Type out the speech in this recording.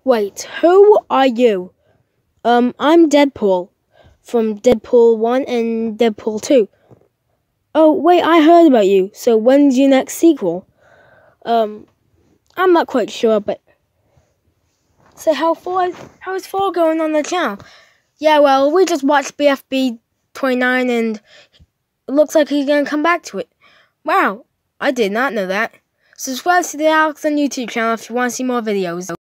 Wait, who are you? I'm Deadpool, from Deadpool 1 and Deadpool 2. Oh, wait, I heard about you. So when's your next sequel? I'm not quite sure, but... So how's 4 going on the channel? Yeah, well, we just watched BFB 29 and it looks like he's gonna come back to it. Wow, I did not know that. Subscribe to the A.D.Y.C on YouTube channel if you want to see more videos.